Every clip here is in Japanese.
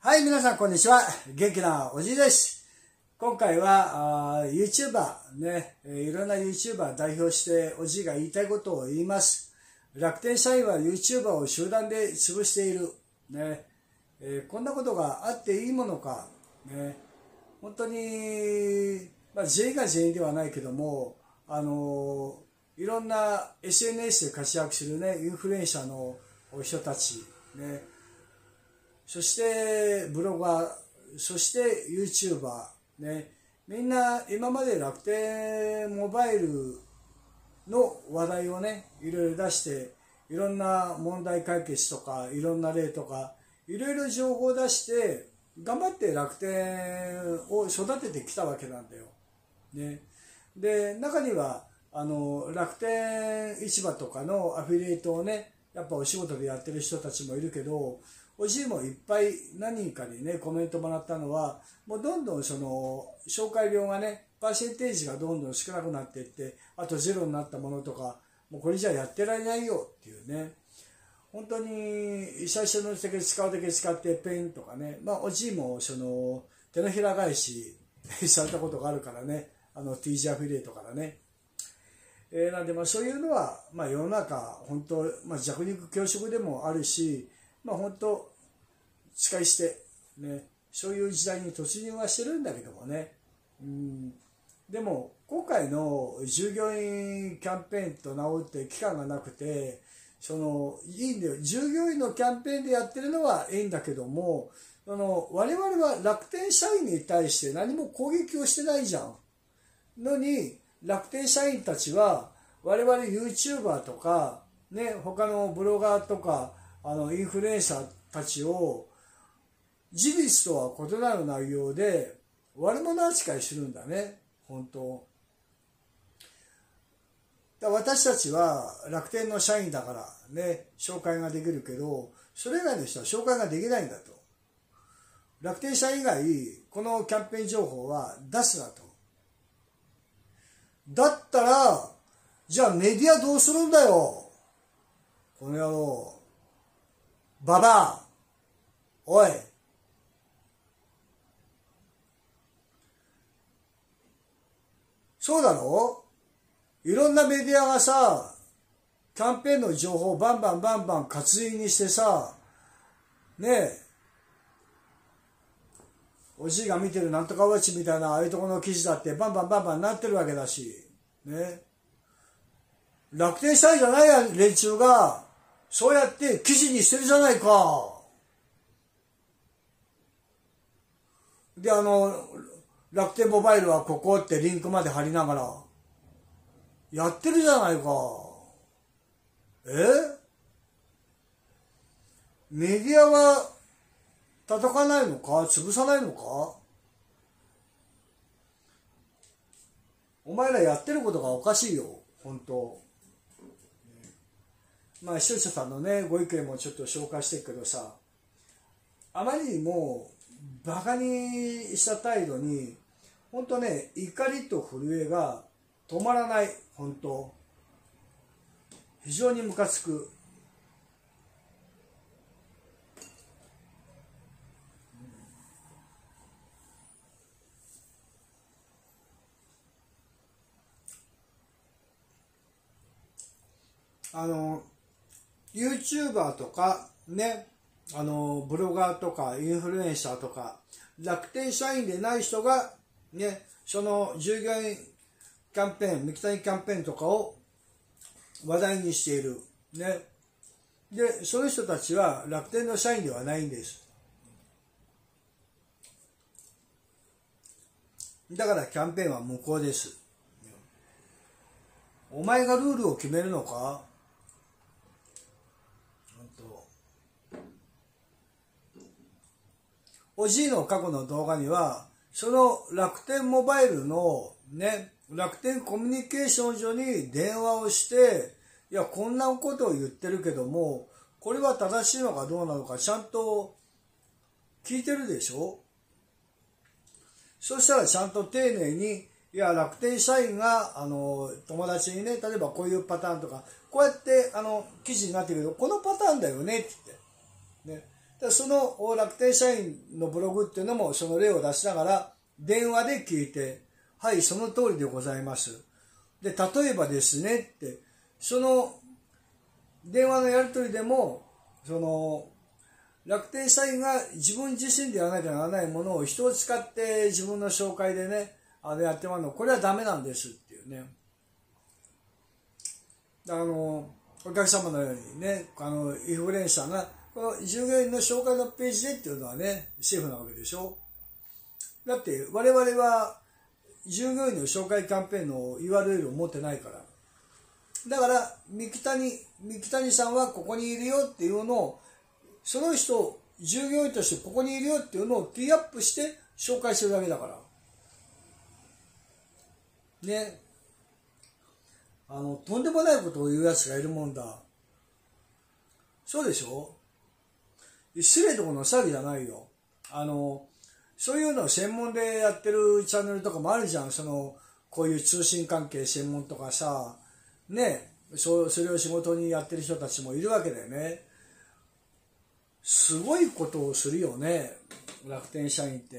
はい、皆さんこんにちは。元気なおじいです。今回はYouTuber ね、いろんな YouTuber 代表しておじいが言いたいことを言います。楽天社員は YouTuber を集団で潰している。ね、こんなことがあっていいものか。ね、本当に、全員が全員ではないけども、いろんな SNS で活躍するね、インフルエンサーの人たち、ね、そしてブロガー、そして YouTuber、ね、みんな今まで楽天モバイルの話題をね、いろいろ出して、いろんな問題解決とか、いろんな例とか、いろいろ情報を出して、頑張って楽天を育ててきたわけなんだよ。ね、で、中には、楽天市場とかのアフィリエイトをね、やっぱお仕事でやってる人たちもいるけど、おじいもいっぱい何人かにね、コメントもらったのは、もうどんどんその、紹介料がね、パーセンテージがどんどん少なくなっていって、あとゼロになったものとか、もうこれじゃやってられないよっていうね。本当に最初のだけ使うだけ使ってペンとかね、おじいもその、手のひら返しされたことがあるからね、TG アフィリエイトからね。なんでそういうのは、世の中本当、弱肉強食でもあるし、本当使い捨て、ね、そういう時代に突入はしてるんだけどもね、でも今回の従業員キャンペーンと名打って期間がなくて、そのいいんだよ、従業員のキャンペーンでやってるのはいいんだけども、我々は楽天社員に対して何も攻撃をしてないじゃんのに、楽天社員たちは我々 YouTuber とか、ね、他のブロガーとかインフルエンサーたちを事実とは異なる内容で悪者扱いするんだね、本当。私たちは楽天の社員だからね、紹介ができるけど、それ以外の人は紹介ができないんだと。楽天社員以外、このキャンペーン情報は出すなと。だったら、じゃあメディアどうするんだよ、この野郎。ババア、おい、そうだろ、いろんなメディアがさ、キャンペーンの情報をバンバン活印にしてさ、ねえ、おじいが見てるなんとかウォッチみたいなああいうところの記事だってバンバンなってるわけだし、ね、楽天社員じゃない連中がそうやって記事にしてるじゃないか。で、楽天モバイルはここってリンクまで貼りながらやってるじゃないか。メディアは叩かないのか、潰さないのか。お前らやってることがおかしいよ、本当。視聴者さんのね、ご意見もちょっと紹介してるけどさ、あまりにもバカにした態度に、本当ね、怒りと震えが止まらない、本当。非常にムカつく。YouTuber とかね、ブロガーとかインフルエンサーとか楽天社員でない人がね、その従業員キャンペーン、三木谷キャンペーンとかを話題にしているね。で、その人たちは楽天の社員ではないんです。だからキャンペーンは無効です。お前がルールを決めるのか。おじいの過去の動画には、その楽天モバイルのね、楽天コミュニケーション所に電話をして、いや、こんなことを言ってるけども、これは正しいのかどうなのかちゃんと聞いてるでしょ。そしたらちゃんと丁寧に、いや、楽天社員が友達にね、例えばこういうパターンとか、こうやって記事になってるけど、このパターンだよねって言って、ね、 でその楽天社員のブログっていうのもその例を出しながら電話で聞いて、はい、その通りでございます。で、例えばですねって、その電話のやり取りでも、その楽天社員が自分自身でやらなきゃならないものを人を使って自分の紹介でね、やってもらうの、これはダメなんですっていうね。お客様のようにね、インフルエンサーが、この従業員の紹介のページでっていうのはね、セーフなわけでしょ。だって我々は従業員の紹介キャンペーンの URL を持ってないから。だから三木谷さんはここにいるよっていうのを、その人、従業員としてここにいるよっていうのをティーアップして紹介してるだけだから。ね。とんでもないことを言うやつがいるもんだ。そうでしょ？失礼なところの詐欺じゃないよ。そういうのを専門でやってるチャンネルとかもあるじゃん。こういう通信関係専門とかさ、ね、それを仕事にやってる人たちもいるわけだよね。すごいことをするよね、楽天社員って。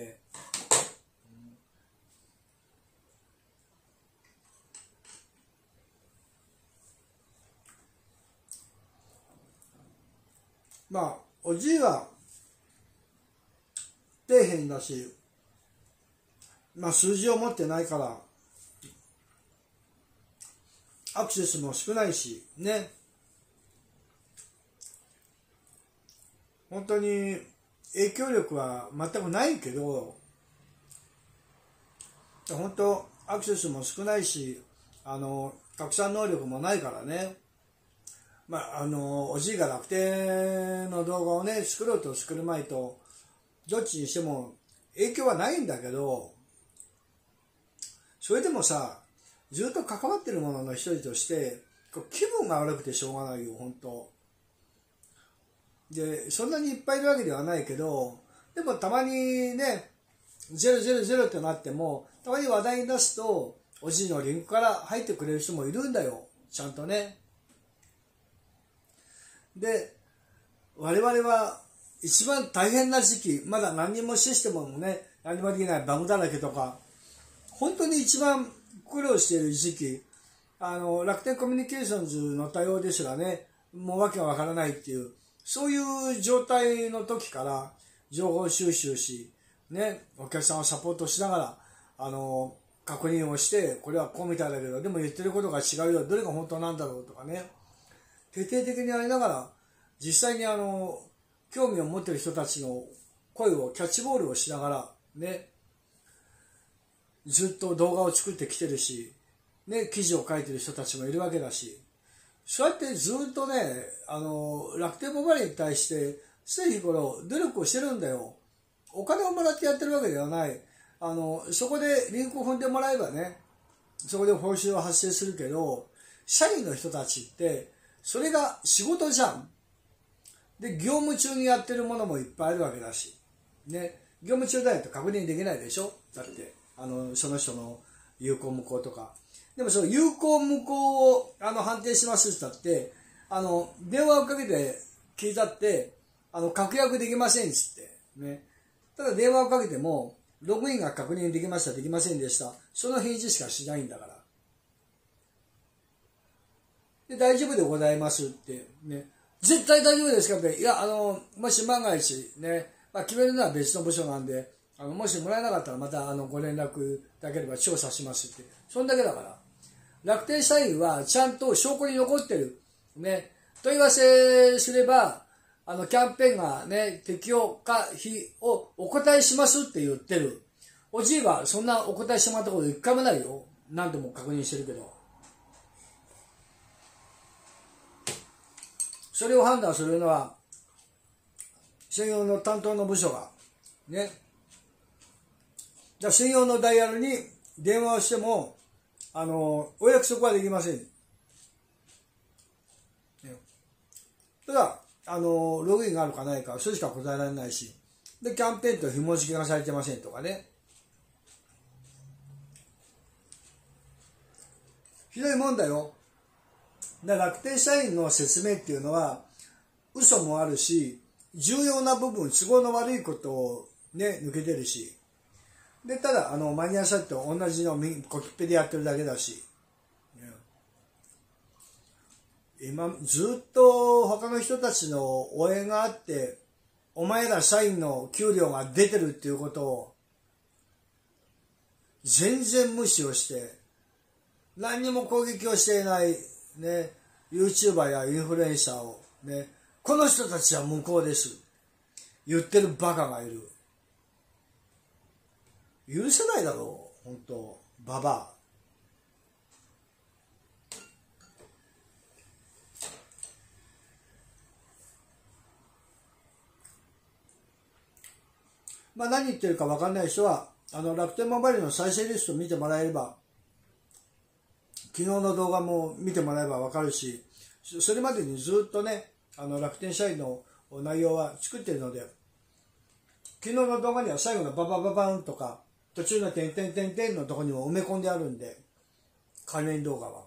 まあ、おじいは底辺だし、まあ数字を持ってないから、アクセスも少ないし、ね。本当に影響力は全くないけど、本当アクセスも少ないし、拡散能力もないからね。まあ、おじいが楽天の動画をね、作ろうと作る前と、どっちにしても影響はないんだけど、それでもさ、ずっと関わってるものの一人として、気分が悪くてしょうがないよ、本当。で、そんなにいっぱいいるわけではないけど、でもたまにね、000ってなっても、たまに話題に出すと、おじいのリンクから入ってくれる人もいるんだよ、ちゃんとね。で、我々は一番大変な時期、まだ何にもシステムもね、何もできないバグだらけとか、本当に一番苦労している時期、楽天コミュニケーションズの対応ですらね、もうわけがわからないっていう、そういう状態の時から情報収集し、ね、お客さんをサポートしながら、確認をして、これはこうみたいだけど、でも言ってることが違うよ、どれが本当なんだろうとかね、徹底的にやりながら、実際に興味を持っている人たちの声をキャッチボールをしながら、ね、ずっと動画を作ってきてるし、ね、記事を書いてる人たちもいるわけだし、そうやってずっとね、楽天モバイルに対して、常日頃努力をしてるんだよ。お金をもらってやってるわけではない。そこでリンクを踏んでもらえばね、そこで報酬は発生するけど、社員の人たちって、それが仕事じゃん。で、業務中にやってるものもいっぱいあるわけだし。ね、業務中だよと確認できないでしょ？だって、その人の有効無効とか。でもその有効無効を判定しますって言ったって、電話をかけて聞いたって、確約できませんっつって。ね。ただ電話をかけても、ログインが確認できました、できませんでした。その返事しかしないんだから。で、大丈夫でございますって。ね。絶対大丈夫ですかって。いや、もし万が一ね、まあ、決めるのは別の部署なんで、もしもらえなかったらまたご連絡いただければ調査しますって。そんだけだから。楽天社員はちゃんと証拠に残ってる。ね。問い合わせすれば、キャンペーンがね、適用か非をお答えしますって言ってる。おじいはそんなお答えしてもらったこと一回もないよ。何度も確認してるけど。それを判断するのは、専用の担当の部署が、ね。じゃあ専用のダイヤルに電話をしても、お約束はできません。ただ、ログインがあるかないか、それしか答えられないし、で、キャンペーンと紐付けがされてませんとかね。ひどいもんだよ。だから楽天社員の説明っていうのは、嘘もあるし、 重要な部分、都合の悪いことをね、抜けてるし。で、ただ、マニアサイトと同じのコピペでやってるだけだし。今、ずっと他の人たちの応援があって、お前ら社員の給料が出てるっていうことを、全然無視をして、何にも攻撃をしていない、ね、YouTuber やインフルエンサーを、ね、この人たちは無効です。言ってるバカがいる。許せないだろう、本当ババア。まあ何言ってるか分かんない人は、楽天モバイルの再生リストを見てもらえれば、昨日の動画も見てもらえば分かるし、それまでにずっとね、楽天社員の内容は作っているので、昨日の動画には最後のババババンとか、途中の点々点々のところにも埋め込んであるんで、関連動画は。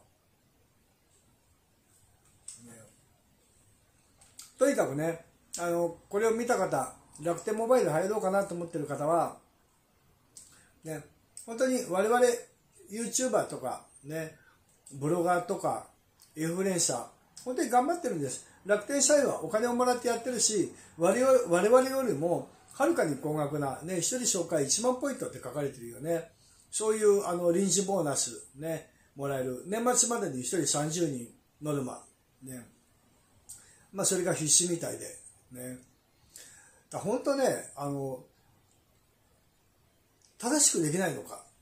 とにかくね、これを見た方、楽天モバイル入ろうかなと思ってる方は、ね、本当に我々 YouTuber とか、ね、ブロガーとか、インフルエンサー、本当に頑張ってるんです。楽天社員はお金をもらってやってるし、我々よりもはるかに高額な、ね、一人紹介1万ポイントって書かれてるよね。そういう臨時ボーナス、ね、もらえる。年末までに一人30人ノルマ。ね。まあそれが必死みたいで。ね。本当ね、正しくできないのか。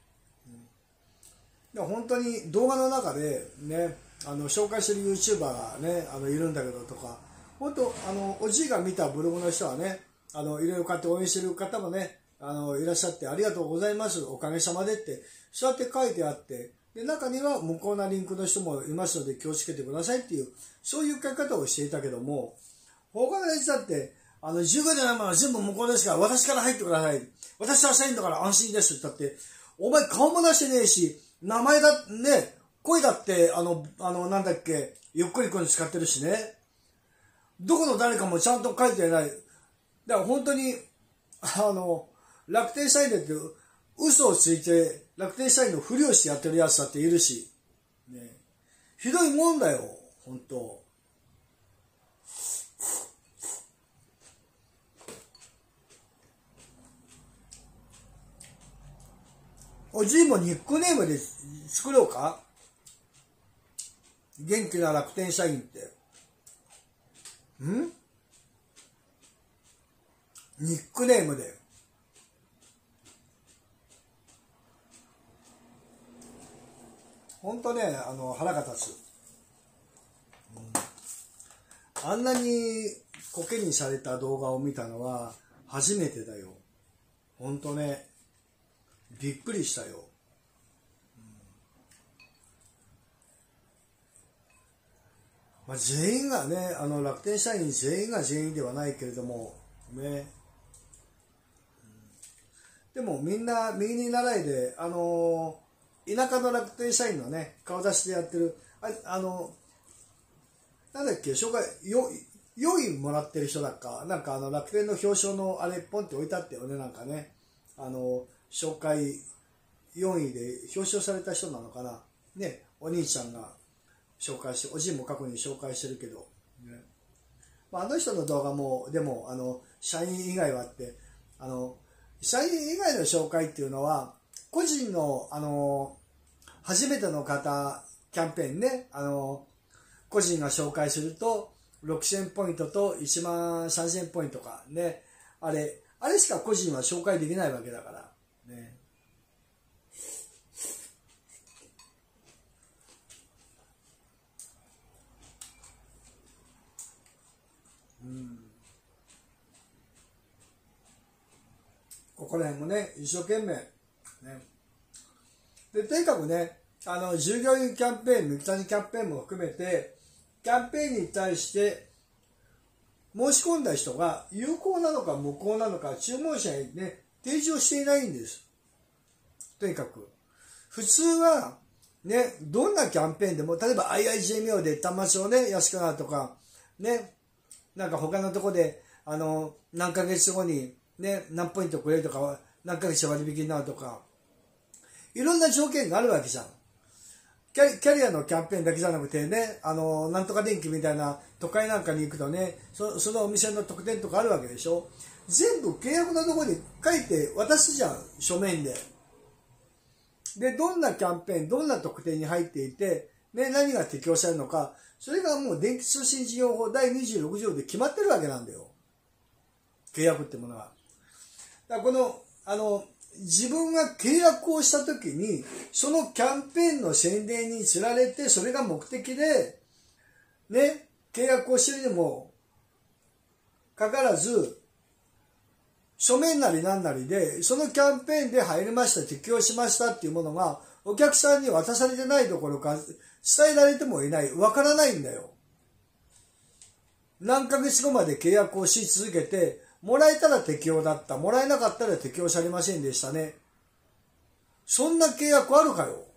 本当に動画の中でね、紹介してる YouTuber がね、いるんだけどとか、本当、おじいが見たブログの人はね、いろいろ買って応援してる方もね、いらっしゃってありがとうございます、おかげさまでって、そうやって書いてあって、で、中には無効なリンクの人もいますので気をつけてくださいっていう、そういう書き方をしていたけども、他のやつだって、15じゃないものは全部無効ですから、私から入ってください。私は社員だから安心ですって言ったって、お前顔も出してねえし、名前だ、ね、声だって、なんだっけ、ゆっくりくん使ってるしね。どこの誰かもちゃんと書いてない。だから本当に、楽天社員でって嘘をついて、楽天社員のふりをしてやってるやつだっているし。ね、ひどいもんだよ、本当。おじいもニックネームで作ろうか？元気な楽天社員って。ニックネームで。ほんとね、腹が立つ。あんなにコケにされた動画を見たのは初めてだよ。ほんとね。びっくりしたよ。まあ、全員がね、楽天社員全員が全員ではないけれども、ね。でもみんな右に習いで、田舎の楽天社員のね、顔出しでやってる、なんだっけ、4位もらってる人だっか、なんか楽天の表彰のあれポンって置いてあってよね、なんかね。紹介4位で表彰された人なのかな。ね、お兄ちゃんが紹介して、おじいも過去に紹介してるけど、ね、まあ、あの人の動画も、でも、社員以外はあって、社員以外の紹介っていうのは、個人の、初めての方、キャンペーンね、個人が紹介すると、6000ポイントと1万3000ポイントか、ね、あれしか個人は紹介できないわけだから、ね。ここら辺もね、一生懸命、ね。で、とにかくね、従業員キャンペーン、三谷キャンペーンも含めて、キャンペーンに対して申し込んだ人が有効なのか無効なのか、注文者にね、提示をしていないんです。とにかく。普通は、ね、どんなキャンペーンでも、例えば IIJMO で端末をね、安くなるとか、ね、なんか他のとこで、 何ヶ月後にね、何ポイントくれるとか、何ヶ月割引になるとか、いろんな条件があるわけじゃん。キャリアのキャンペーンだけじゃなくてね、なんとか電気みたいな都会なんかに行くとね、そのお店の特典とかあるわけでしょ。全部契約のところに書いて渡すじゃん、書面で。で、どんなキャンペーン、どんな特典に入っていて、ね、何が適用されるのか、それがもう電気通信事業法第26条で決まってるわけなんだよ。契約ってものは。だから自分が契約をしたときに、そのキャンペーンの宣伝につられて、それが目的で、ね、契約をしてるにもかかわらず、書面なりなんなりで、そのキャンペーンで入りました、適用しましたっていうものが、お客さんに渡されてないどころか、伝えられてもいない、わからないんだよ。何ヶ月後まで契約をし続けて、もらえたら適用だった。もらえなかったら適用されませんでしたね。そんな契約あるかよ。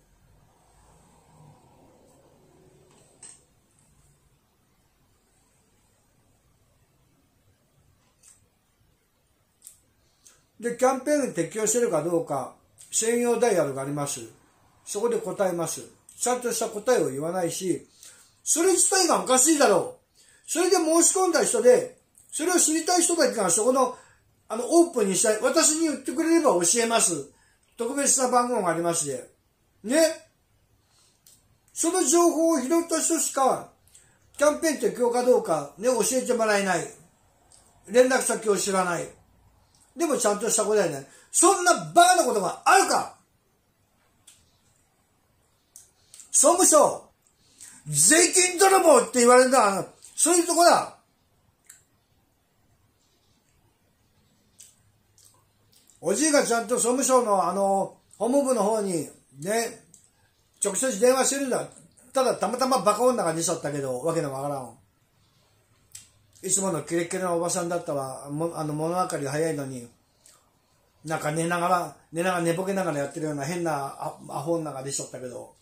で、キャンペーンに適用してるかどうか、専用ダイヤルがあります。そこで答えます。ちゃんとした答えを言わないし、それ自体がおかしいだろう。それで申し込んだ人で、それを知りたい人だけがそこのオープンにしたい。私に言ってくれれば教えます。特別な番号がありまして。ね。その情報を拾った人しか、キャンペーン適用かどうか、ね、教えてもらえない。連絡先を知らない。でもちゃんとした答えない。そんなバカなことがあるか。総務省、税金泥棒って言われるのは、そういうとこだ。おじいがちゃんと総務省の法務部の方にね、直接電話してるんだ。ただたまたまバカ女が出ちゃったけど、わけのわからん。いつものキレッキレのおばさんだったわ。物分かりが早いのに、なんか寝ぼけながらやってるような変なアホ女が出ちゃったけど。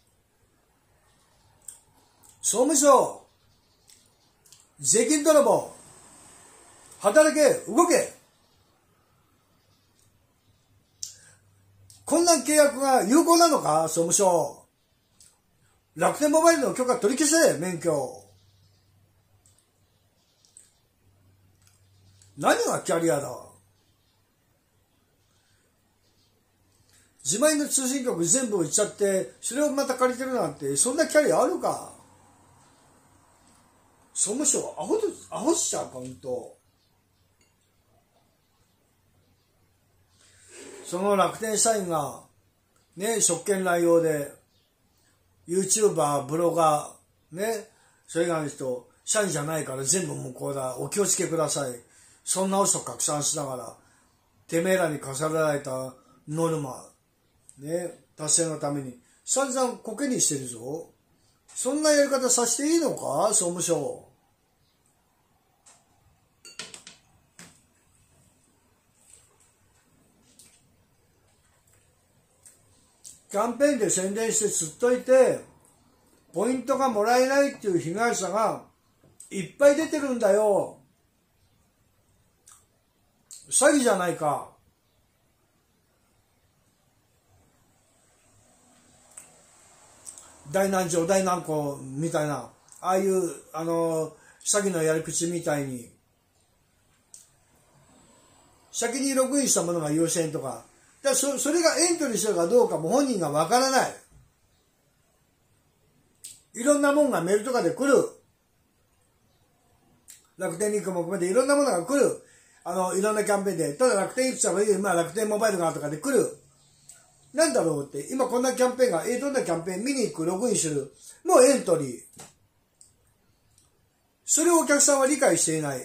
総務省、税金泥棒、働け、動け。こんな契約が有効なのか、総務省。楽天モバイルの許可取り消せ、免許。何がキャリアだ。自前の通信局全部売っちゃって、それをまた借りてるなんて、そんなキャリアあるか。総務省、アホしちゃうか、ほんと。その楽天社員が、ね、職権乱用で、YouTuber、ブロガー、ね、それ以外の人、社員じゃないから全部無効だ。お気をつけください。そんな嘘拡散しながら、てめえらに課せられたノルマ、ね、達成のために、散々コケにしてるぞ。そんなやり方させていいのか、総務省。キャンペーンで宣伝して釣っといて、ポイントがもらえないっていう被害者がいっぱい出てるんだよ。詐欺じゃないか。大南町、大南港みたいな、ああいう詐欺のやり口みたいに、先にログインしたものが優先とか、だからそれがエントリーしてるかどうかも本人がわからない。いろんなもんがメールとかで来る。楽天リンクも含めていろんなものが来る。いろんなキャンペーンで。ただ楽天いくつか今楽天モバイルがとかで来る。なんだろうって。今こんなキャンペーンが、どんなキャンペーン見に行く、ログインする。もうエントリー。それをお客さんは理解していない。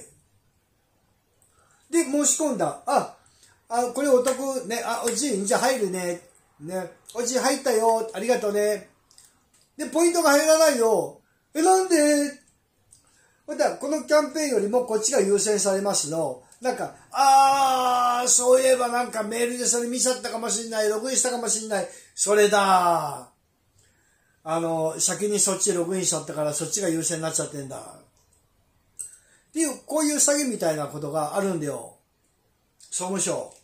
で、申し込んだ。これお得ね。おじい、じゃあ入るね。ね。おじい入ったよ。ありがとうね。で、ポイントが入らないよ。なんでこのキャンペーンよりもこっちが優先されますの。なんか、そういえばなんかメールでそれ見ちゃったかもしんない。ログインしたかもしんない。それだ。先にそっちログインしちゃったからそっちが優先になっちゃってんだ。 っていう、こういう詐欺みたいなことがあるんだよ。総務省。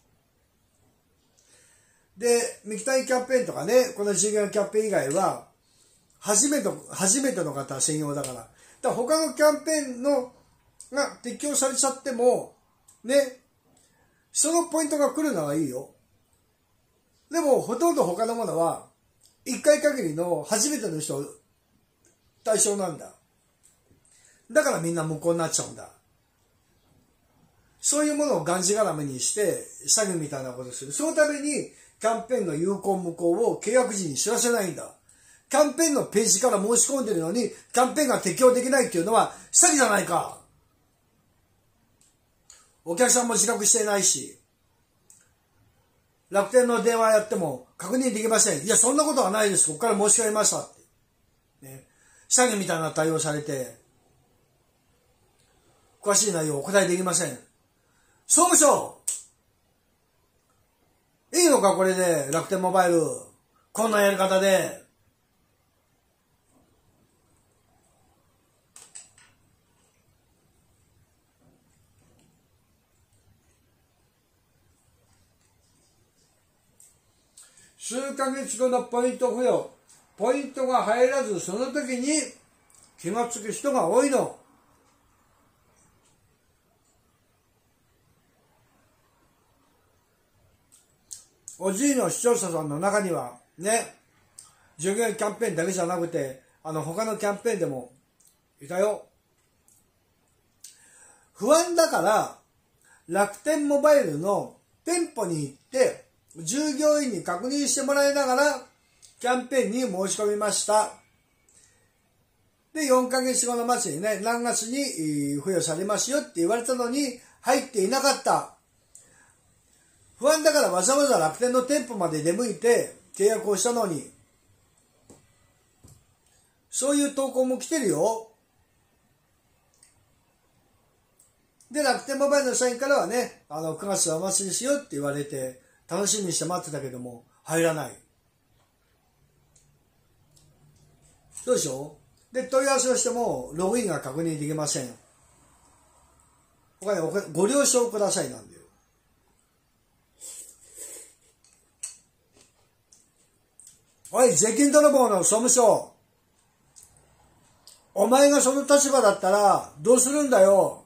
で、ミキタイキャンペーンとかね、この従業員キャンペーン以外は、初めての方専用だから。だから他のキャンペーンが適用されちゃっても、ね、そのポイントが来るのはいいよ。でも、ほとんど他のものは、一回限りの初めての人対象なんだ。だからみんな無効になっちゃうんだ。そういうものをがんじがらめにして、詐欺みたいなことをする。そのために、キャンペーンの有効無効を契約時に知らせないんだ。キャンペーンのページから申し込んでるのに、キャンペーンが適用できないっていうのは詐欺じゃないか。お客さんも自覚していないし、楽天の電話やっても確認できません。いや、そんなことはないです。ここから申し込みましたって。ね、詐欺みたいな対応されて、詳しい内容をお答えできません。総務省いいのかこれで、楽天モバイル。こんなやり方で。数ヶ月後のポイント付与。ポイントが入らず、その時に気がつく人が多いの。おじいの視聴者さんの中には、ね、従業員キャンペーンだけじゃなくて、他のキャンペーンでもいたよ。不安だから、楽天モバイルの店舗に行って、従業員に確認してもらいながら、キャンペーンに申し込みました。で、4ヶ月後の末にね、何月に付与されますよって言われたのに、入っていなかった。不安だからわざわざ楽天の店舗まで出向いて契約をしたのに、そういう投稿も来てるよ。で、楽天モバイルの社員からはね、9月はお祭りですよって言われて、楽しみにして待ってたけども、入らない。どうでしょう？で、問い合わせをしても、ログインが確認できません。他にご了承くださいなんだよ。おい、税金泥棒の総務省。お前がその立場だったら、どうするんだよ。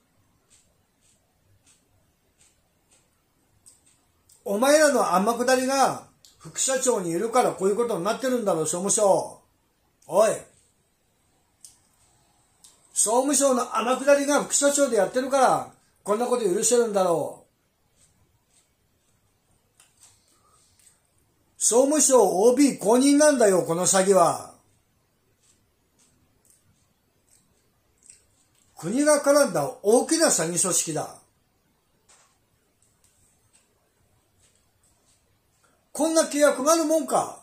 お前らの天下りが副社長にいるからこういうことになってるんだろう、総務省。おい。総務省の天下りが副社長でやってるから、こんなこと許してるんだろう。総務省 OB 公認なんだよ、この詐欺は。国が絡んだ大きな詐欺組織だ。こんな契約があるもんか。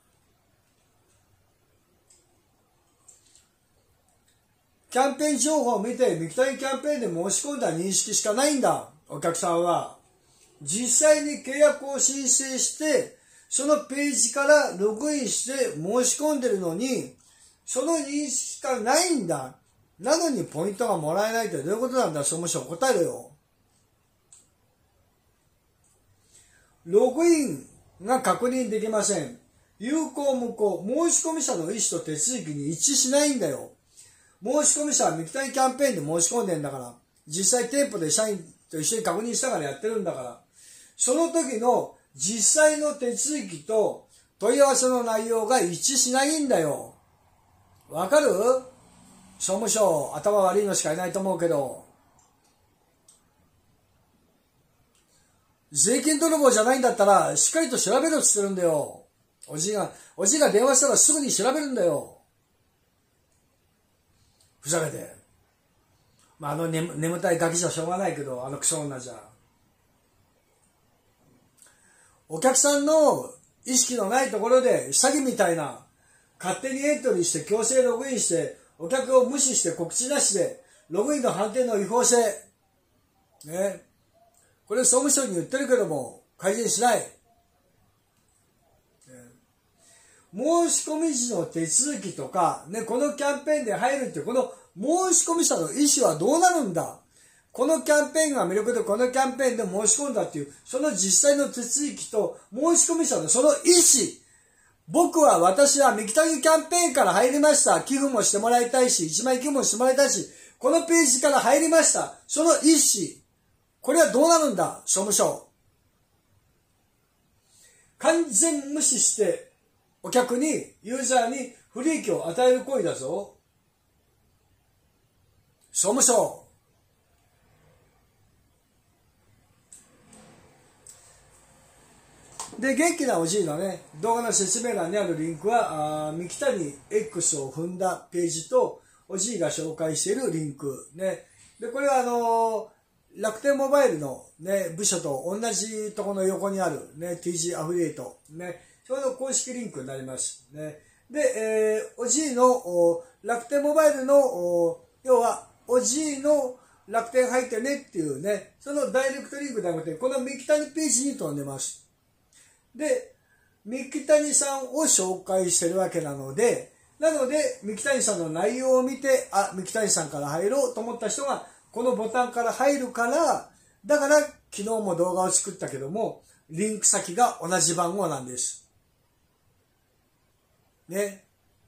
キャンペーン情報を見て、ミキタイキャンペーンで申し込んだ認識しかないんだ、お客さんは。実際に契約を申請して、そのページからログインして申し込んでるのに、その認識しかないんだ。なのにポイントがもらえないってどういうことなんだ、総務省。答えろよ。ログインが確認できません。有効無効、申込者の意思と手続きに一致しないんだよ。申込者はミキタイキャンペーンで申し込んでんだから、実際店舗で社員と一緒に確認したからやってるんだから、その時の実際の手続きと問い合わせの内容が一致しないんだよ。わかる？総務省、頭悪いのしかいないと思うけど。税金泥棒じゃないんだったら、しっかりと調べろって言ってるんだよ。おじが電話したらすぐに調べるんだよ。ふざけて。眠たいガキじゃしょうがないけど、クソ女じゃ。お客さんの意識のないところで、詐欺みたいな、勝手にエントリーして強制ログインして、お客を無視して告知なしで、ログインの判定の違法性。ね。これ総務省に言ってるけども、改善しない。申し込み時の手続きとか、ね、このキャンペーンで入るっていう、この申し込み者の意思はどうなるんだ。このキャンペーンが魅力でこのキャンペーンで申し込んだっていう、その実際の手続きと申し込み者のその意思。私は三木谷キャンペーンから入りました。寄付もしてもらいたいし、1枚寄付もしてもらいたいし、このページから入りました。その意思。これはどうなるんだ、総務省。完全無視して、お客に、ユーザーに不利益を与える行為だぞ。総務省。で、元気なおじいのね、動画の説明欄にあるリンクは、三木谷 X を踏んだページと、おじいが紹介しているリンク。ね。で、これは楽天モバイルのね、部署と同じところの横にあるね、TG アフィリエイト。ね。それの公式リンクになります。ね。で、おじいの楽天モバイルの、要は、おじいの楽天入ってねっていうね、そのダイレクトリンクではなくて、この三木谷ページに飛んでます。で、三木谷さんを紹介してるわけなので、三木谷さんの内容を見て、三木谷さんから入ろうと思った人が、このボタンから入るから、だから昨日も動画を作ったけども、リンク先が同じ番号なんです。ね。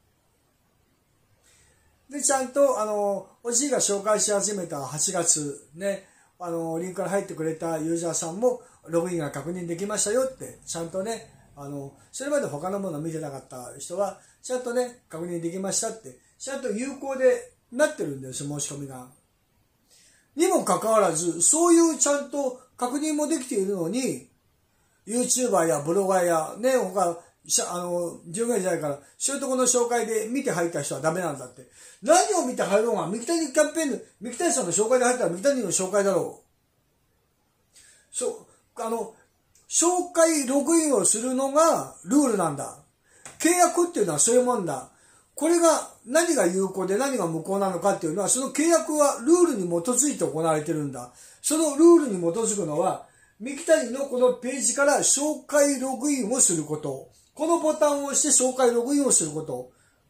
で、ちゃんと、おじいが紹介し始めた8月、ね、リンクから入ってくれたユーザーさんも、ログインが確認できましたよって、ちゃんとね、それまで他のものを見てなかった人は、ちゃんとね、確認できましたって、ちゃんと有効でなってるんですよ、申し込みが。にもかかわらず、そういうちゃんと確認もできているのに、YouTuber やブロガーや、ね、従業員じゃないから、そういうところの紹介で見て入った人はダメなんだって。何を見て入ろうが、三木谷キャンペーンで、三木谷さんの紹介で入ったら三木谷の紹介だろう。そう。紹介ログインをするのがルールなんだ。契約っていうのはそういうもんだ。これが何が有効で何が無効なのかっていうのは、その契約はルールに基づいて行われてるんだ。そのルールに基づくのは、三木谷のこのページから紹介ログインをすること。このボタンを押して紹介ログインをすること。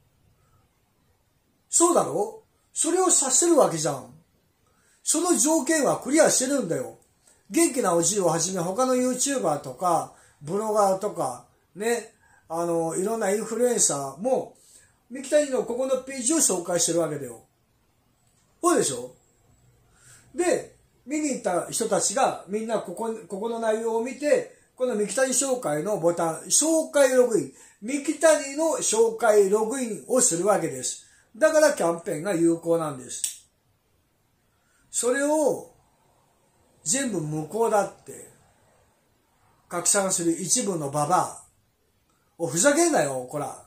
そうだろ？それをさせるわけじゃん。その条件はクリアしてるんだよ。元気なおじいをはじめ他の YouTuber とかブロガーとかね、いろんなインフルエンサーも三木谷のここのページを紹介してるわけだよ。そうでしょ？で、見に行った人たちがみんなここの内容を見て、この三木谷紹介のボタン、紹介ログイン、三木谷の紹介ログインをするわけです。だからキャンペーンが有効なんです。それを全部無効だって拡散する一部のババアをふざけんなよ、こら。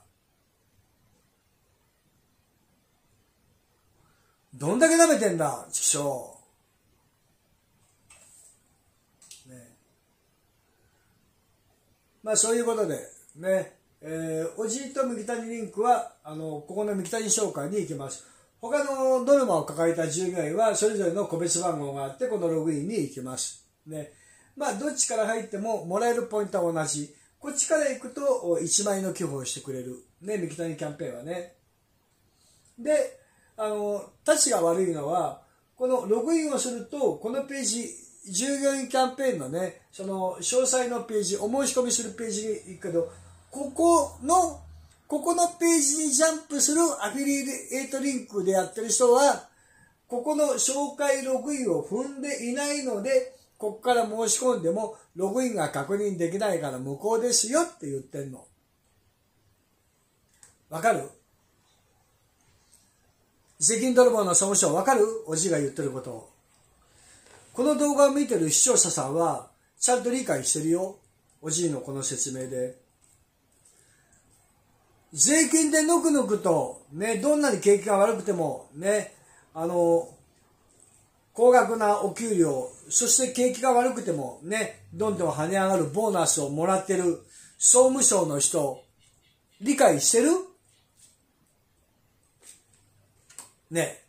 どんだけ舐めてんだ、畜生。ね。まあそういうことで、ね、おじいと三木谷リンクは、ここの三木谷紹介に行きます。他のノルマを抱えた従業員はそれぞれの個別番号があって、このログインに行きます。ね。まあどっちから入ってももらえるポイントは同じ。こっちから行くと1万円の寄付をしてくれる。ね、三木谷キャンペーンはね。で、たちが悪いのは、このログインをすると、このページ、従業員キャンペーンのね、その詳細のページ、お申し込みするページに行くけど、ここのページにジャンプするアフィリエイトリンクでやってる人は、ここの紹介ログインを踏んでいないので、ここから申し込んでもログインが確認できないから無効ですよって言ってんの。わかる？税金泥棒の総務省わかる？おじが言ってることを。この動画を見てる視聴者さんはちゃんと理解してるよ。おじいのこの説明で。税金でぬくぬくと、ね、どんなに景気が悪くても、ね、高額なお給料、そして景気が悪くても、ね、どんどん跳ね上がるボーナスをもらってる総務省の人、理解してる？ね。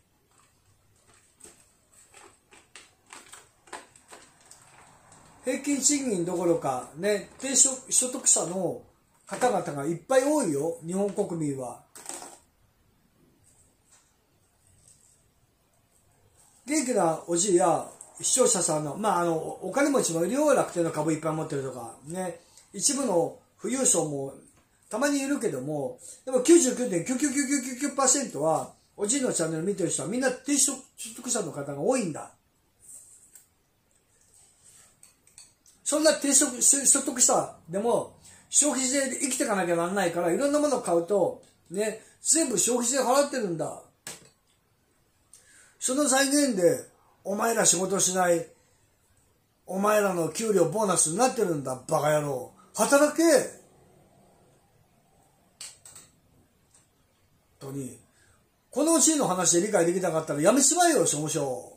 平均賃金どころか、ね、低所得者の方々がいっぱい多いよ、日本国民は。 気なおじいや視聴者さんの、お金持ちもいるよ、楽天の株いっぱい持ってるとか、ね、一部の富裕層もたまにいるけども、でも 99.99999% は、おじいのチャンネル見てる人はみんな低所得者の方が多いんだ。そんな低所得者でも、消費税で生きていかなきゃならないから、いろんなものを買うと、ね、全部消費税払ってるんだ。その財源で、お前ら仕事しない、お前らの給料ボーナスになってるんだ、バカ野郎。働け。本当に。このうちの話で理解できなかったらやめちまえよ、総務省。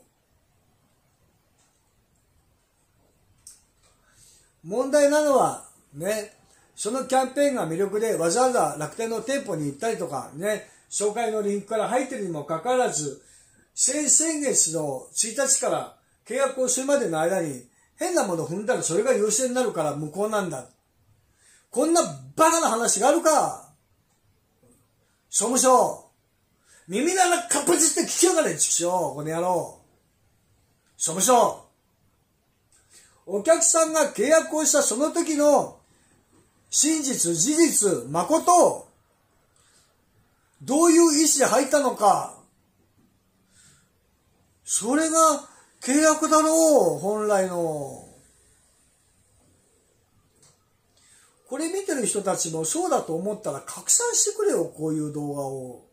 問題なのは、ね、そのキャンペーンが魅力でわざわざ楽天の店舗に行ったりとか、ね、紹介のリンクから入ってるにもかかわらず、先月の1日から契約をするまでの間に変なものを踏んだらそれが優先になるから無効なんだ。こんなバカな話があるか。総務省。耳ならかっぱじって聞きやがれ、ちくしょう、この野郎。総務省。お客さんが契約をしたその時の真実、事実、誠、どういう意思で入ったのか。それが契約だろう、本来の。これ見てる人たちもそうだと思ったら拡散してくれよ、こういう動画を。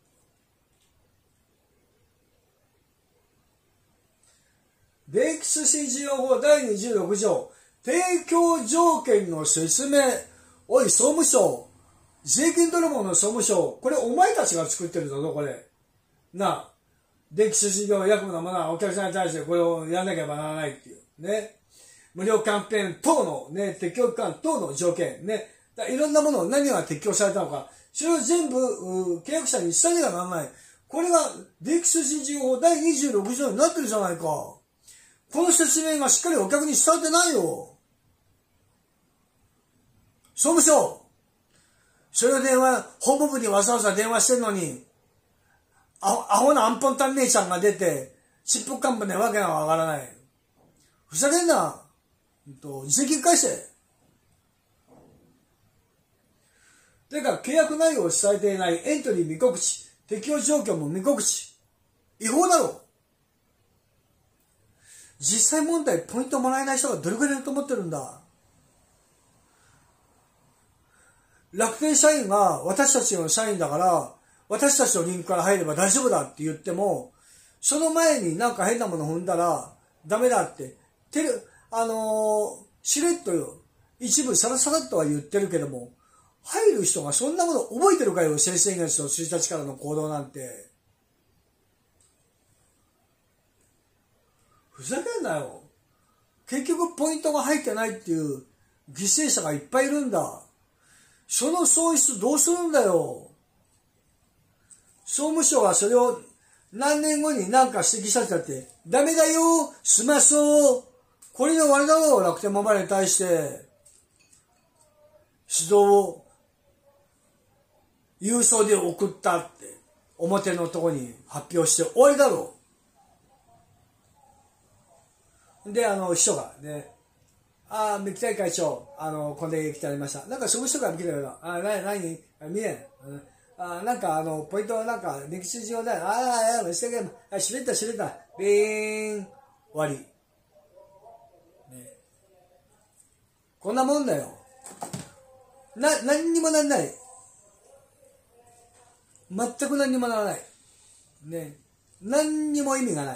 電気通信事業法第26条、提供条件の説明。おい、総務省。税金泥棒の総務省。これお前たちが作ってるぞ、これ。なあ。電気通信事業役務のものはお客さんに対してこれをやらなければならないっていう。ね。無料キャンペーン等のね、適用期間等の条件。ね。いろんなものを何が適用されたのか。それを全部、契約者に伝えなきゃならない。これが電気通信事業法第26条になってるじゃないか。この説明がしっかりお客に伝わってないよ。総務省。それを本部にわざわざ電話してるのに、アホなアンポンタン姉ちゃんが出て、尻尾幹部でわけがわからない。ふざけんな。移籍返せ。てか、契約内容を伝えていないエントリー未告知、適用状況も未告知。違法だろ。実際問題、ポイントもらえない人がどれくらいいると思ってるんだ。楽天社員が私たちの社員だから、私たちのリンクから入れば大丈夫だって言っても、その前になんか変なもの踏んだらダメだって、しれっとよ、一部サラサラっとは言ってるけども、入る人がそんなもの覚えてるかよ、先々月の1日からの行動なんて。ふざけんなよ。結局ポイントが入ってないっていう犠牲者がいっぱいいるんだ。その損失どうするんだよ。総務省はそれを何年後に何か指摘されたって、ダメだよ、済まそう。これで終わりだろう、楽天モバイルに対して。指導を郵送で送ったって、表のとこに発表して終わりだろう。で、秘書がね、三木谷会長、これ来てありました。なんか、総務省から来たけど、何見えん。なんか、ポイントはなんか、歴史上だよ。してけん。しれた。ビーン。終わり。ね。こんなもんだよ。何にもなんない。全く何にもならない。ね。何にも意味がない。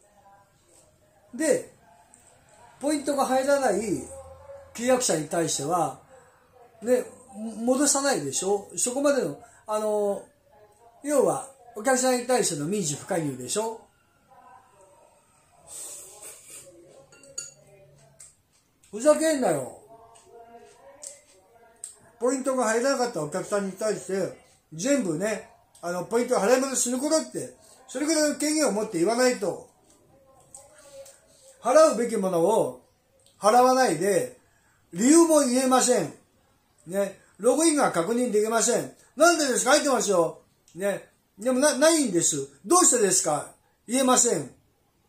で、ポイントが入らない契約者に対しては、ね、戻さないでしょ。そこまでの、要は、お客さんに対しての民事不介入でしょ。ふざけんなよ。ポイントが入らなかったお客さんに対して、全部ね、ポイントを払い戻しすることって、それぐらいの権限を持って言わないと、払うべきものを払わないで、理由も言えません。ね、ログインが確認できません。なんでですか？入ってますよ。ね、でもないんです。どうしてですか？言えません。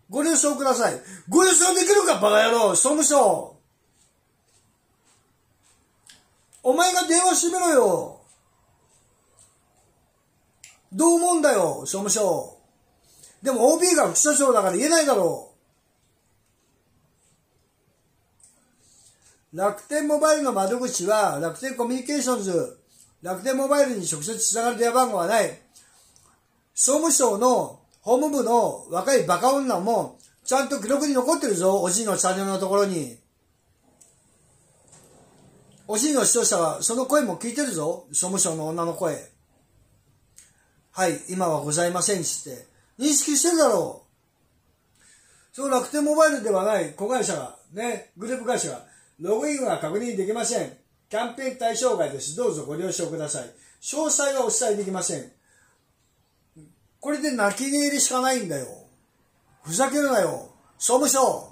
ご了承ください。ご了承できるか、バカ野郎、総務省。お前が電話してみろよ。どう思うんだよ、総務省。でも OB が副社長だから言えないだろう。楽天モバイルの窓口は楽天コミュニケーションズ、楽天モバイルに直接つながる電話番号はない。総務省の法務部の若いバカ女もちゃんと記録に残ってるぞ、おじいのチャンネルのところに。おじいの視聴者はその声も聞いてるぞ、総務省の女の声。はい、今はございませんしって認識してるだろう。その楽天モバイルではない子会社がね、グループ会社がログインは確認できません。キャンペーン対象外です。どうぞご了承ください。詳細はお伝えできません。これで泣き寝入りしかないんだよ。ふざけるなよ、総務省。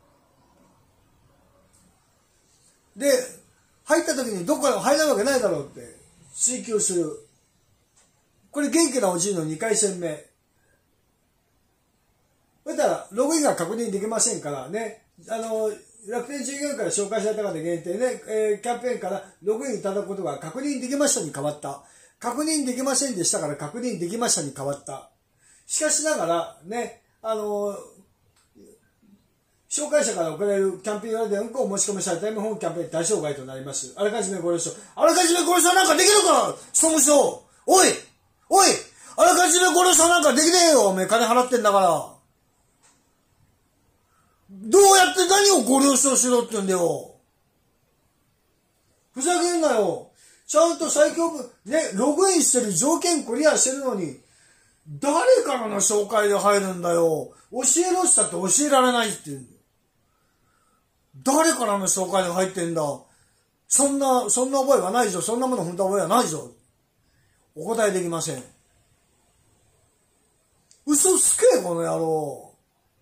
で、入った時にどこからも入らないわけないだろうって追求する。これ元気なおじいの2回戦目。そしたらログインが確認できませんからね、楽天従業員から紹介された方限定ね、キャンペーンからログインいただくことが確認できましたに変わった。確認できませんでしたから確認できましたに変わった。しかしながらね、紹介者から送られるキャンペーン用で運行を申し込みされた M 本キャンペーン対象外となります。あらかじめご了承。あらかじめご了承なんかできるか、総務省。おいあらかじめご了承なんかできねえよ、おめえ金払ってんだから。どうやって何をご了承しろって言うんだよ。ふざけんなよ。ちゃんと最強部、ね、ログインしてる条件クリアしてるのに、誰からの紹介で入るんだよ。教えろって言ったって教えられないって言うんだよ。誰からの紹介で入ってんだ。そんな覚えはないぞ。そんなもの踏んだ覚えはないぞ。お答えできません。嘘つけ、この野郎。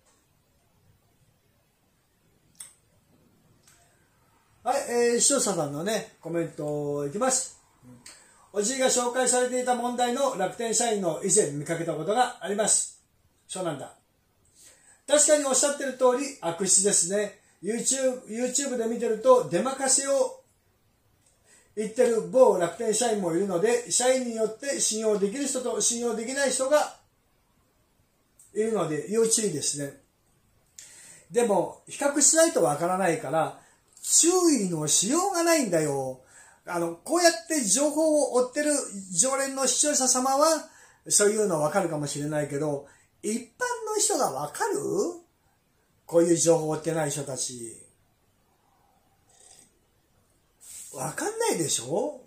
はい、視聴者さんのね、コメントいきます。おじいが紹介されていた問題の楽天社員の以前見かけたことがあります。そうなんだ。確かにおっしゃってる通り悪質ですね。YouTube で見てると出まかしを言ってる某楽天社員もいるので、社員によって信用できる人と信用できない人がいるので要注意ですね。でも比較しないとわからないから注意のしようがないんだよ。こうやって情報を追ってる常連の視聴者様はそういうのわかるかもしれないけど、一般の人がわかる？こういう情報を追ってない人たち。わかんないでしょ？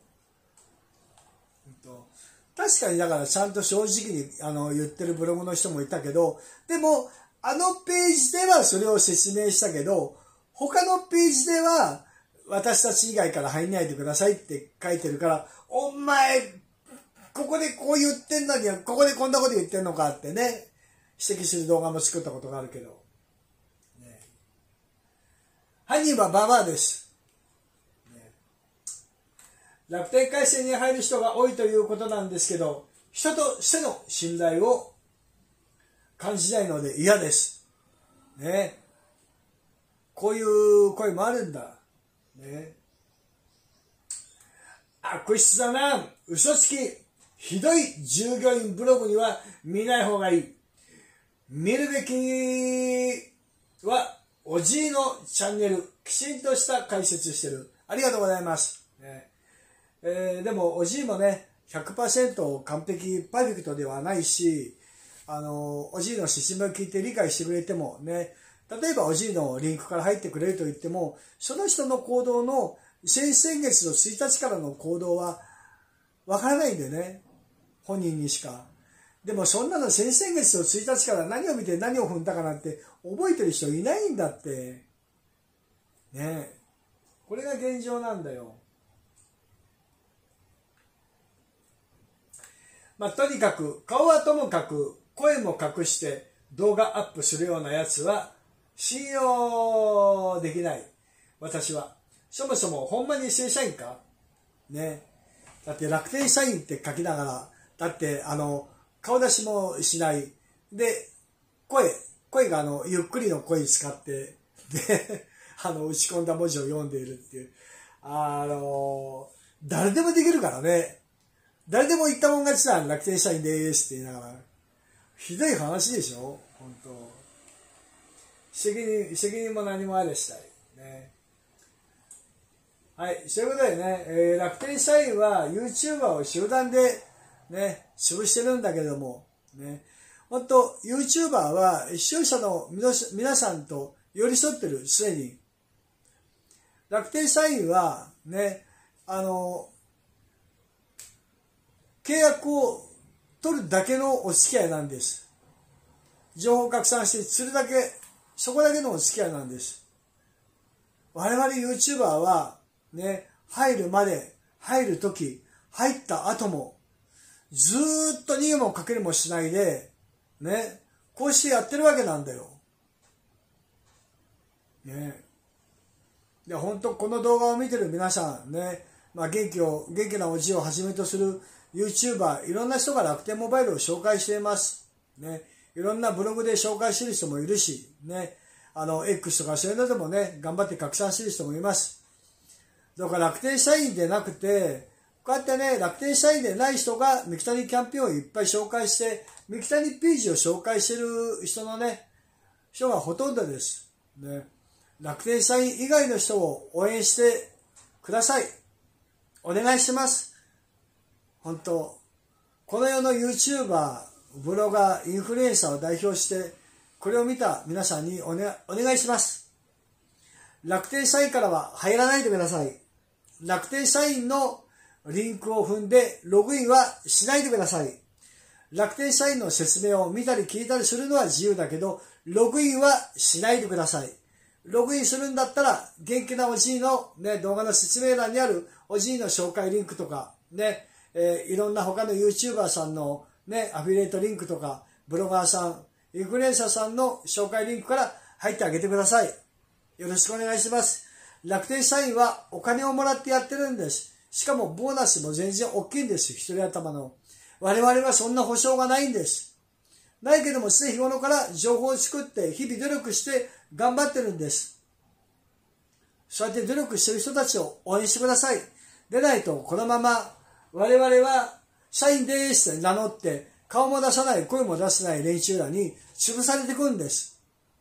確かにだからちゃんと正直に言ってるブログの人もいたけど、でもページではそれを説明したけど、他のページでは私たち以外から入んないでくださいって書いてるから、お前ここでこう言ってんのにここでこんなこと言ってんのかってね、指摘する動画も作ったことがあるけど、ね、犯人はババアです、ね、楽天回線に入る人が多いということなんですけど、人としての信頼を感じないので嫌です、ね、こういう声もあるんだ、ね、悪質だな、嘘つき、ひどい従業員ブログには見ない方がいい。見るべきはおじいのチャンネル、きちんとした解説してる。ありがとうございます、ね、でもおじいもね 100% 完璧パーフェクトではないし、おじいの説明を聞いて理解してくれてもね、例えばおじいのリンクから入ってくれると言っても、その人の行動の先々月の1日からの行動はわからないんでね、本人にしか。でもそんなの先々月の1日から何を見て何を踏んだかなんて覚えてる人いないんだってね。これが現状なんだよ。とにかく顔はともかく声も隠して動画アップするようなやつは信用できない。私はそもそもほんまに正社員かね。だって楽天社員って書きながら、だって顔出しもしないで、声声がゆっくりの声使って、で、打ち込んだ文字を読んでいるっていう。誰でもできるからね。誰でも言ったもん勝ちだ、楽天社員でーすって言いながら。ひどい話でしょ本当。責任も何もあれしたい。ね。はい。そういうことでね、楽天社員は YouTuber を集団でね、潰してるんだけども、ね。本当 YouTuber は視聴者の皆さんと寄り添ってる、すでに。楽天社員はね、契約を取るだけのお付き合いなんです。情報拡散してするだけ、そこだけのお付き合いなんです。我々 YouTuber はね、入るまで、入るとき、入った後も、ずーっと逃げもかけるもしないで、ね、こうしてやってるわけなんだよ。ね。で、本当この動画を見てる皆さんね、まあ元気なおじをはじめとする YouTuber、いろんな人が楽天モバイルを紹介しています。ね。いろんなブログで紹介してる人もいるし、ね。X とかそういうのでもね、頑張って拡散してる人もいます。だから楽天社員でなくて、こうやってね、楽天社員でない人が三木谷キャンペーンをいっぱい紹介して、三木谷ページを紹介してる人がほとんどです。ね。楽天社員以外の人を応援してください。お願いします。本当。この世の YouTuber、ブロガー、インフルエンサーを代表して、これを見た皆さんにお願いします。楽天社員からは入らないでください。楽天社員のリンクを踏んでログインはしないでください。楽天社員の説明を見たり聞いたりするのは自由だけど、ログインはしないでください。ログインするんだったら、元気なおじいの、ね、動画の説明欄にあるおじいの紹介リンクとか、ね、いろんな他の YouTuber さんの、ね、アフィリエイトリンクとか、ブロガーさん、インフルエンサーさんの紹介リンクから入ってあげてください。よろしくお願いします。楽天社員はお金をもらってやってるんです。しかもボーナスも全然大きいんです。一人頭の。我々はそんな保証がないんです。ないけども、常日頃から情報を作って日々努力して頑張ってるんです。そうやって努力してる人たちを応援してください。でないと、このまま我々は社員ですって名乗って、顔も出さない、声も出せない連中らに潰されていくんです。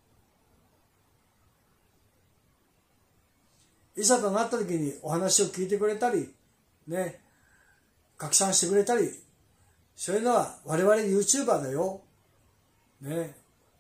いざとなった時にお話を聞いてくれたり、ね、拡散してくれたり、そういうのは我々 YouTuber だよ。ね。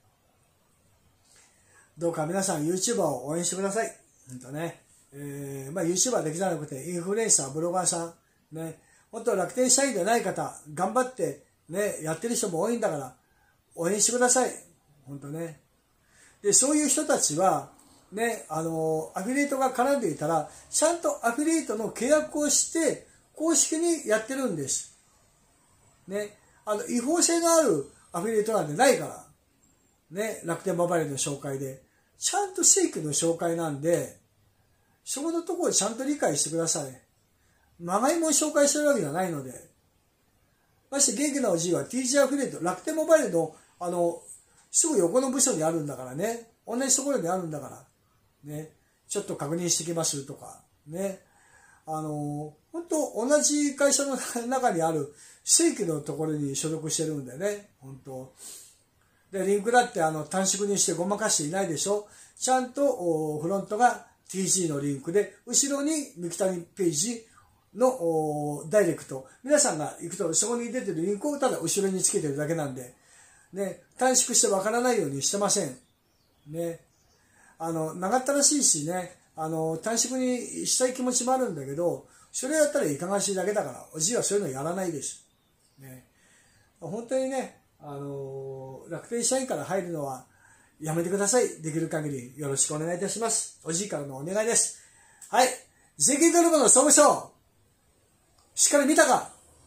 どうか皆さん YouTuber を応援してください。ね。YouTuber だけじゃなくて、インフルエンサー、ブロガーさん、ね。本当楽天社員でない方、頑張って、ね、やってる人も多いんだから、応援してください。本当ね。で、そういう人たちは、ね、アフィリエイトが絡んでいたら、ちゃんとアフィリエイトの契約をして、公式にやってるんです。ね。違法性のあるアフィリエイトなんてないから。ね、楽天モバイルの紹介で。ちゃんと正規の紹介なんで、そこのところをちゃんと理解してください。まがいもん紹介してるわけじゃないので。まして元気なおじいは TG アフィリエイト、楽天モバイルの、すぐ横の部署にあるんだからね。同じところにあるんだから。ね。ちょっと確認してきますとか。ね。本当同じ会社の中にある正規のところに所属してるんでね。本当。で、リンクだって短縮にしてごまかしていないでしょ。ちゃんとフロントが TG のリンクで、後ろに三木谷ページのダイレクト。皆さんが行くと、そこに出てるリンクをただ後ろにつけてるだけなんで、ね、短縮してわからないようにしてません。ね。長ったらしいしね、短縮にしたい気持ちもあるんだけど、それやったらいかがわしいだけだから、おじいはそういうのやらないです。ね。本当にね、楽天社員から入るのはやめてください。できる限りよろしくお願いいたします。おじいからのお願いです。はい。税金泥棒の総務省、しっかり見たか、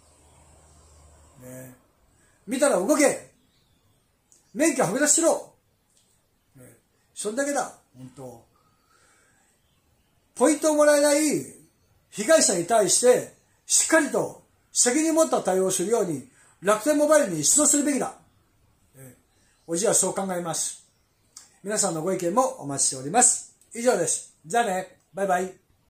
ね、見たら動け。免許はみ出しろ。ね、そんだけだ。本当。ポイントをもらえない被害者に対してしっかりと責任を持った対応をするように楽天モバイルに出動するべきだ。おじはそう考えます。 皆さんのご意見もお待ちしております。以上です。じゃあね。バイバイ。